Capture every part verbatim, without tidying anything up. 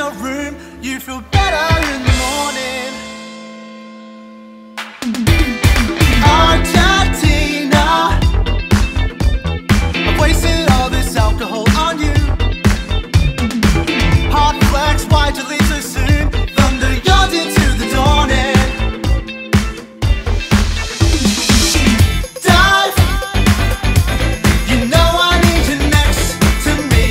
your room, you feel better in the morning. Argentina, I've wasted all this alcohol on you. Hot flex, why'd you leave so soon? Thunder yawned into the dawning. Dive, you know I need you next to me.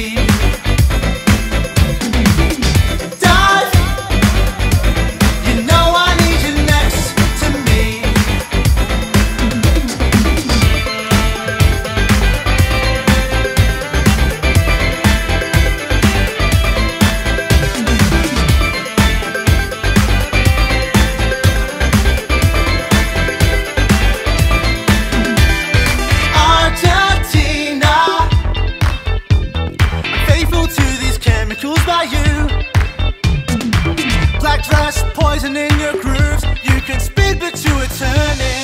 Dive, you know I need you next to me. Argentina, I'm faithful to these chemicals by you. Black dress, poison in your grooves. You can speed but you are turning.